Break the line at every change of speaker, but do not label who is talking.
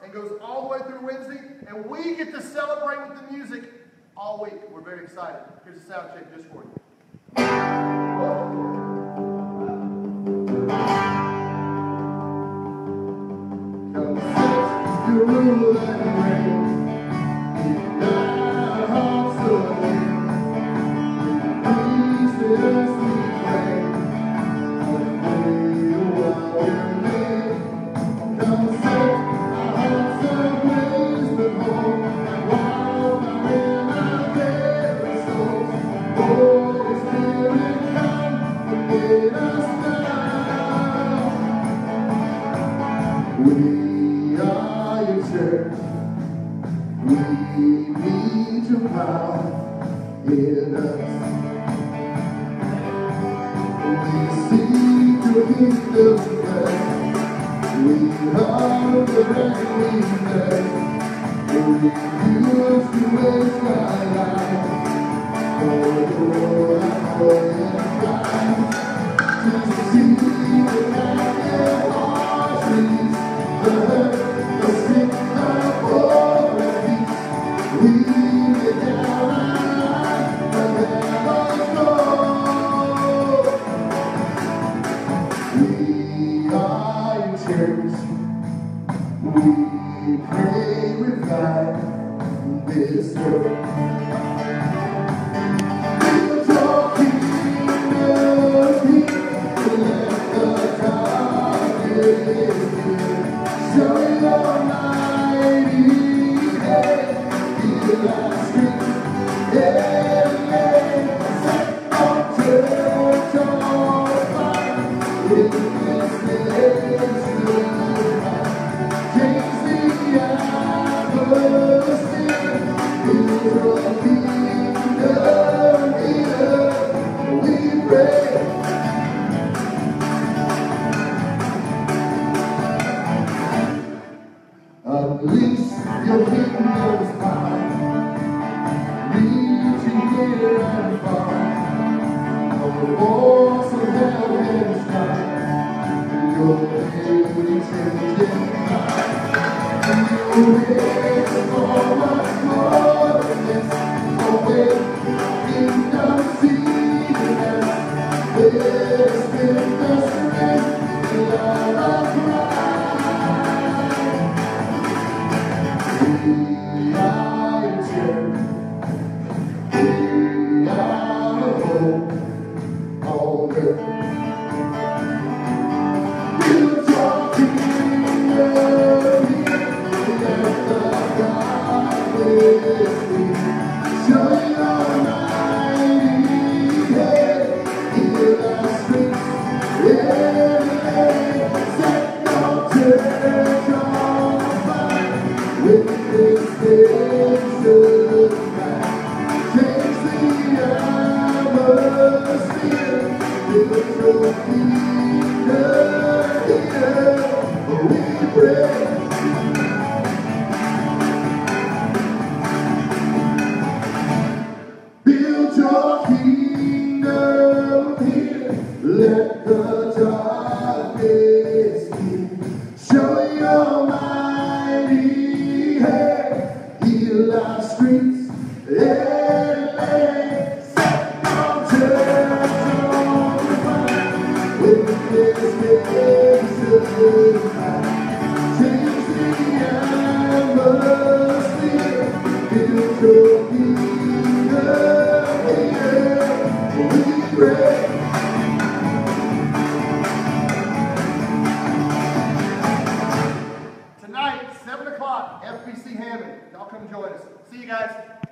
and goes all the way through Wednesday, and we get to celebrate with the music all week. We're very excited. Here's a sound check just for you. Come set your rule and reign. Keep our hearts away. Peace is we pray. Come set our hearts ablaze with hope, and while we're in our very souls, Holy Spirit, come and lead us now. We are your church. We need your power in us. We seek your kingdom first. We hunger and we thirst. We refuse to waste our lives for your and Christ. To see the captive arteries, the hurt, the sick, the poor and weak. We lay down our lives and let us go. We are your church. We pray revive this earth. Build your kingdom here. Let the darkness hear. Show your mighty hand. Heal our streets. Set our church on fire. With this nation high. Change the atmosphere. Build your kingdom here. We pray. Unleash your kingdom's power. Reaching near and far. From the walls of hell and sky. Your name changing life. You wish for much more than this. Away, kingdom seeking us. This is the strength, the love of Christ. We are your church. We are the hope on earth. Build your kingdom here. Let the darkness flee. Show your mighty hand. Heal our streets. Set your church on fire. With this nation high. Change the atmosphere. Build your kingdom here. We pray. Build your kingdom here. Let the darkness flee. Show your mighty hand. Heal our streets. Set your church on fire. With this nation high. Change the atmosphere. Build your kingdom here. We pray. Tonight, 7 o'clock, FBC Hammond. Y'all come join us. See you guys.